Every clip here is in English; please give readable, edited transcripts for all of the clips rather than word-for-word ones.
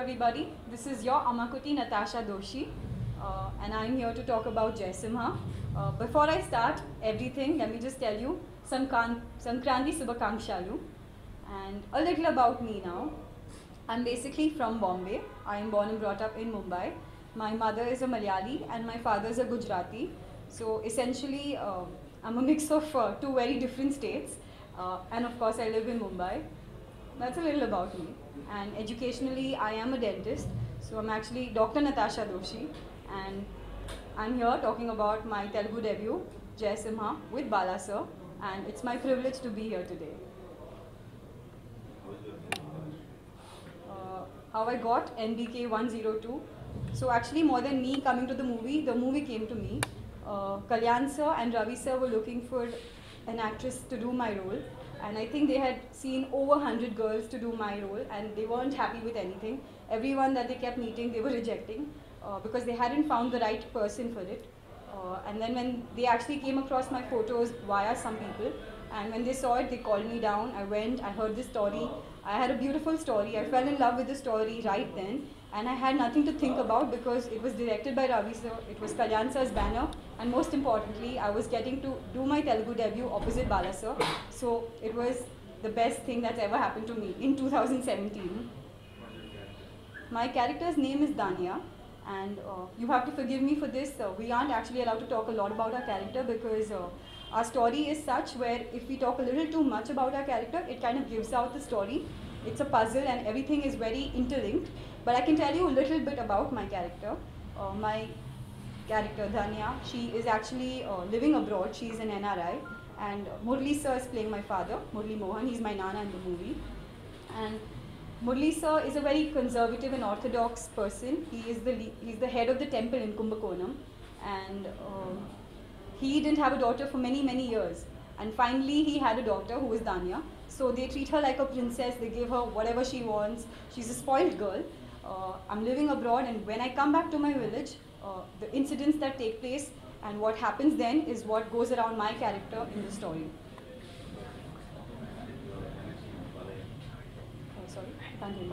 everybody. This is your Amakuti Natasha Doshi, and I'm here to talk about Simha. Before I start everything, let me just tell you Sankranti Subhakankshalu and a little about me now. I'm basically from Bombay. I am born and brought up in Mumbai. My mother is a Malayali and my father is a Gujarati. So essentially, I'm a mix of two very different states. And of course, I live in Mumbai. That's a little about me. And educationally, I am a dentist. So I'm actually Dr. Natasha Doshi. And I'm here talking about my Telugu debut, Simha, with Bala sir. And it's my privilege to be here today. How I got NBK 102. So actually, more than me coming to the movie came to me. Kalyan sir and Ravi sir were looking for an actress to do my role. And I think they had seen over 100 girls to do my role and they weren't happy with anything. Everyone that they kept meeting, they were rejecting because they hadn't found the right person for it. And then when they actually came across my photos via some people, and when they saw it, they called me down. I went, I heard the story. I had a beautiful story. I fell in love with the story right then. And I had nothing to think about because it was directed by Ravi sir, it was Kalyan sir's banner, and most importantly, I was getting to do my Telugu debut opposite Bala sir. So it was the best thing that's ever happened to me in 2017. My character's name is Dania, and you have to forgive me for this. We aren't actually allowed to talk a lot about our character because our story is such where if we talk a little too much about our character, it kind of gives out the story. It's a puzzle and everything is very interlinked. But I can tell you a little bit about my character. My character, Dhanya, she is actually living abroad. She is an NRI. And Murli sir is playing my father, Murli Mohan. He's my Nana in the movie. And Murli sir is a very conservative and orthodox person. He's the head of the temple in Kumbakonam. And he didn't have a daughter for many, many years. And finally, he had a daughter who is Danya. So they treat her like a princess. They give her whatever she wants. She's a spoiled girl. I'm living abroad, and when I come back to my village, the incidents that take place and what happens then is what goes around my character in the story. Oh, sorry, can't hear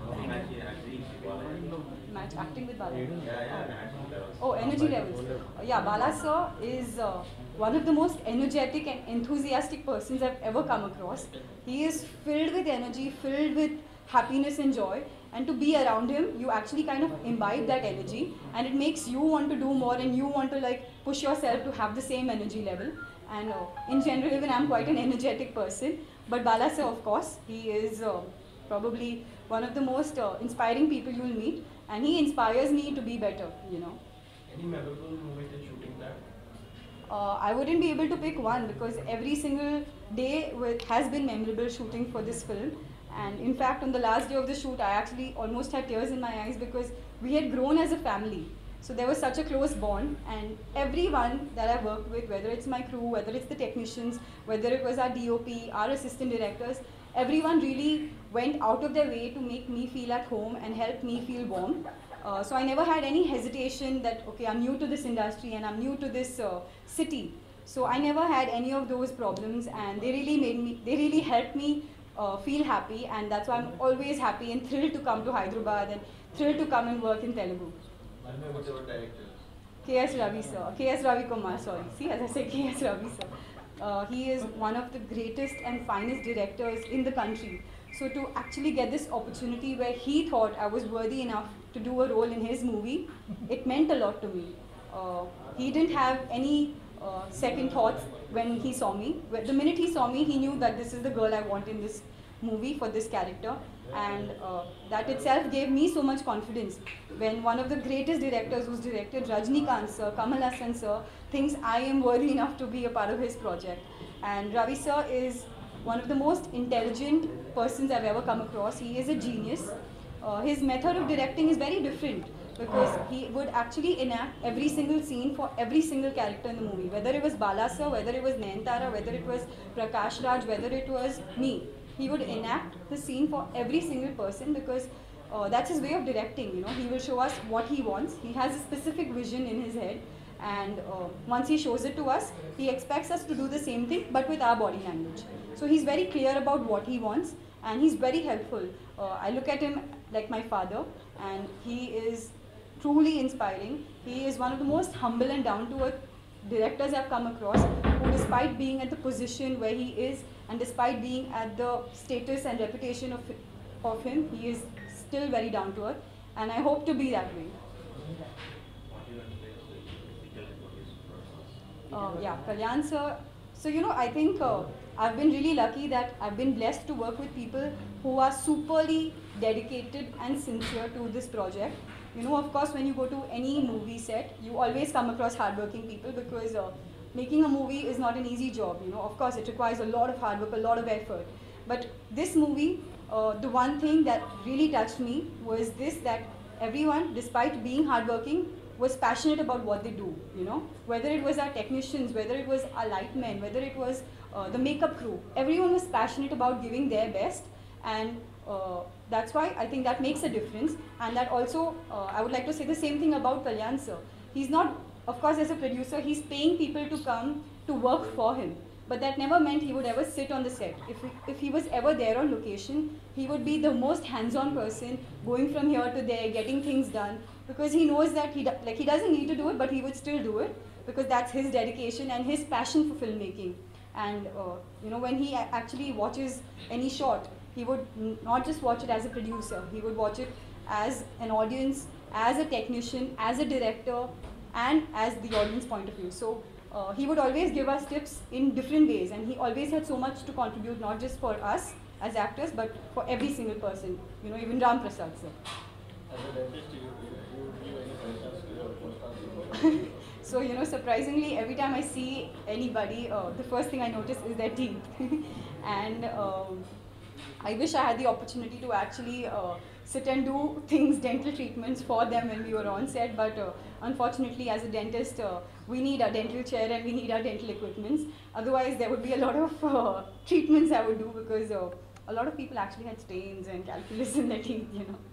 you. Match acting with Bala. Oh, energy levels. Yeah, Bala sir is one of the most energetic and enthusiastic persons I've ever come across. He is filled with energy, filled with happiness and joy. And to be around him, you actually kind of imbibe that energy, and it makes you want to do more and you want to like push yourself to have the same energy level. And in general, even I'm quite an energetic person. But Bala sir, of course, he is probably one of the most inspiring people you'll meet, and he inspires me to be better, you know. Any memorable moment in shooting that? I wouldn't be able to pick one because every single day has been memorable shooting for this film. And in fact, on the last day of the shoot, I actually almost had tears in my eyes because we had grown as a family. So there was such a close bond, and everyone that I worked with, whether it's my crew, whether it's the technicians, whether it was our DOP, our assistant directors, everyone really went out of their way to make me feel at home and help me feel warm. So I never had any hesitation that, okay, I'm new to this industry and I'm new to this city. So I never had any of those problems, and they really helped me feel happy, and that's why I'm always happy and thrilled to come to Hyderabad and thrilled to come and work in Telugu. What's your director? K.S. Ravi sir, K.S. Ravi Kumar, sorry. See, as I said, K.S. Ravi sir. He is one of the greatest and finest directors in the country. So to actually get this opportunity where he thought I was worthy enough to do a role in his movie, it meant a lot to me. He didn't have any second thoughts when he saw me. The minute he saw me, he knew that this is the girl I want in this movie for this character, and that itself gave me so much confidence. When one of the greatest directors who's directed Rajnikant sir, Kamal Hassan sir, thinks I am worthy enough to be a part of his project. And Ravi sir is one of the most intelligent persons I've ever come across. He is a genius. His method of directing is very different, because he would actually enact every single scene for every single character in the movie. Whether it was Bala sir, whether it was Nayanthara, whether it was Prakash Raj, whether it was me, he would enact the scene for every single person because that's his way of directing. You know, he will show us what he wants. He has a specific vision in his head, and once he shows it to us, he expects us to do the same thing but with our body language. So he's very clear about what he wants, and he's very helpful. I look at him like my father, and he is truly inspiring. He is one of the most humble and down-to-earth directors I've come across, who despite being at the position where he is, and despite being at the status and reputation of him, he is still very down-to-earth, and I hope to be that way. Yeah, Kalyan sir. So, I think I've been really lucky that I've been blessed to work with people who are superly dedicated and sincere to this project. Of course, when you go to any movie set, you always come across hardworking people, because making a movie is not an easy job. Of course, it requires a lot of hard work, a lot of effort. But this movie, the one thing that really touched me was this, that everyone, despite being hardworking, was passionate about what they do, whether it was our technicians, whether it was our lightmen, whether it was the makeup crew, everyone was passionate about giving their best, and that's why I think that makes a difference. And that also, I would like to say the same thing about Kalyan sir. He's not, of course, as a producer, he's paying people to come to work for him, but that never meant he would ever sit on the set. If he was ever there on location, he would be the most hands-on person, going from here to there, getting things done, because he knows that he doesn't need to do it, but he would still do it, because that's his dedication and his passion for filmmaking. And when he actually watches any shot, he would not just watch it as a producer, he would watch it as an audience, as a technician, as a director, and as the audience point of view. So he would always give us tips in different ways, and he always had so much to contribute, not just for us as actors, but for every single person, even Ram Prasad sir. As a dentist, you give any suggestions to your postcards? So, surprisingly, every time I see anybody, the first thing I notice is their teeth. And I wish I had the opportunity to actually sit and do dental treatments for them when we were on set, but unfortunately, as a dentist, we need a dental chair and we need our dental equipments. Otherwise, there would be a lot of treatments I would do, because a lot of people actually had stains and calculus in their teeth,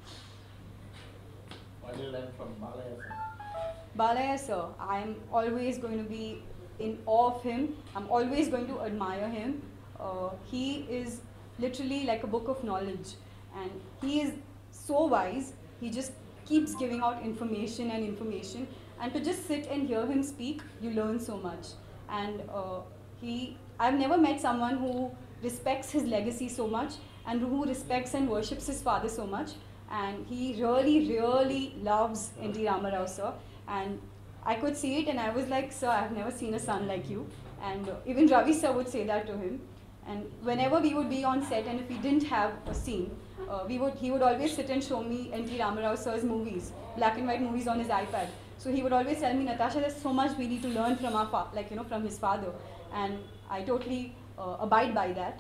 What did you learn from Balaya sir? Balaya sir, I am always going to be in awe of him. I'm always going to admire him. He is literally like a book of knowledge, and he is so wise. He just keeps giving out information and information, and to just sit and hear him speak, you learn so much. And I've never met someone who respects his legacy so much, and who respects and worships his father so much. And he really, really loves N.T. Ramarao sir. And I could see it, and I was like, sir, I've never seen a son like you. And even Ravi sir would say that to him. And whenever we would be on set, and if we didn't have a scene, he would always sit and show me N.T. Ramarao sir's movies, black and white movies on his iPad. So he would always tell me, Natasha, there's so much we need to learn from our from his father. And I totally abide by that.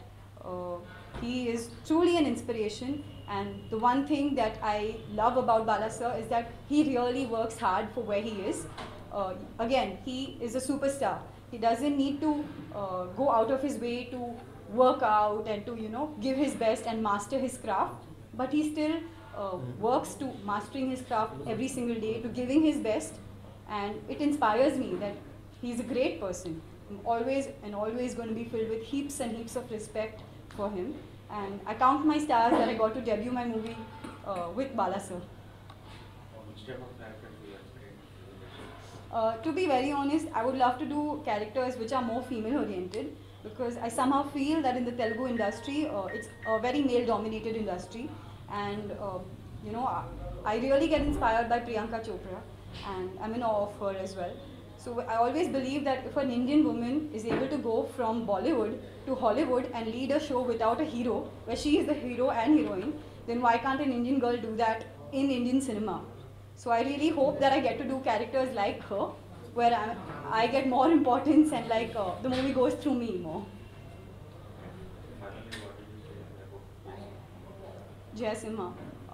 He is truly an inspiration. And the one thing that I love about Bala sir is that he really works hard for where he is. Again, he is a superstar. He doesn't need to go out of his way to work out and to give his best and master his craft, but he still works to mastering his craft every single day, to giving his best, and it inspires me that he's a great person. I'm always going to be filled with heaps and heaps of respect for him, and I count my stars that I got to debut my movie with Bala sir. Which type of characters do you aspire? To be very honest, I would love to do characters which are more female oriented, because I somehow feel that in the Telugu industry, it's a very male dominated industry, and I really get inspired by Priyanka Chopra, and I'm in awe of her as well. So I always believe that if an Indian woman is able to go from Bollywood to Hollywood and lead a show without a hero, where she is the hero and heroine, then why can't an Indian girl do that in Indian cinema? So I really hope that I get to do characters like her, where I get more importance, and the movie goes through me more. Jai Simha.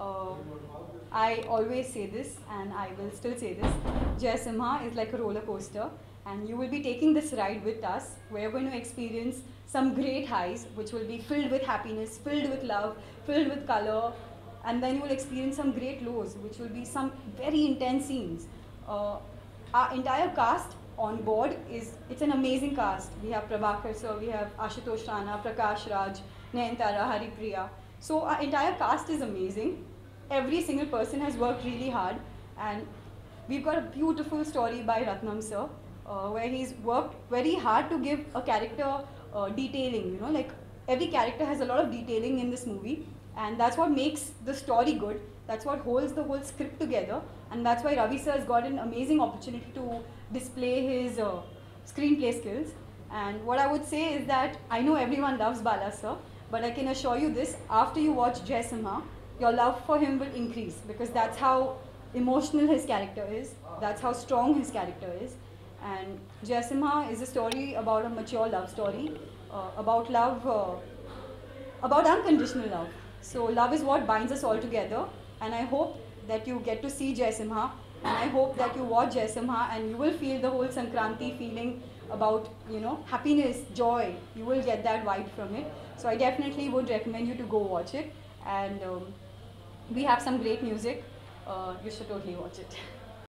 I always say this, and I will still say this. Jai Simha is like a roller coaster, and you will be taking this ride with us. We're going to experience some great highs, which will be filled with happiness, filled with love, filled with color, and then you will experience some great lows, which will be some very intense scenes. Our entire cast on board it's an amazing cast. We have Prabhakar sir, we have Ashutosh Rana, Prakash Raj, Nayanthara, Priya. So our entire cast is amazing. every single person has worked really hard, and we've got a beautiful story by Ratnam sir, where he's worked very hard to give a character detailing, you know, like every character has a lot of detailing in this movie, and that's what makes the story good. That's what holds the whole script together, and that's why Ravi sir has got an amazing opportunity to display his screenplay skills. And what I would say is that I know everyone loves Bala sir, but I can assure you this, after you watch Jai Simha, your love for him will increase, because that's how emotional his character is, that's how strong his character is. And Jai Simha is a story about a mature love story, about love, about unconditional love. So love is what binds us all together, and I hope that you get to see Jai Simha, and I hope that you watch Jai Simha and you will feel the whole Sankranti feeling about, you know, happiness, joy. You will get that vibe from it. So I definitely would recommend you to go watch it, and we have some great music. You should totally watch it.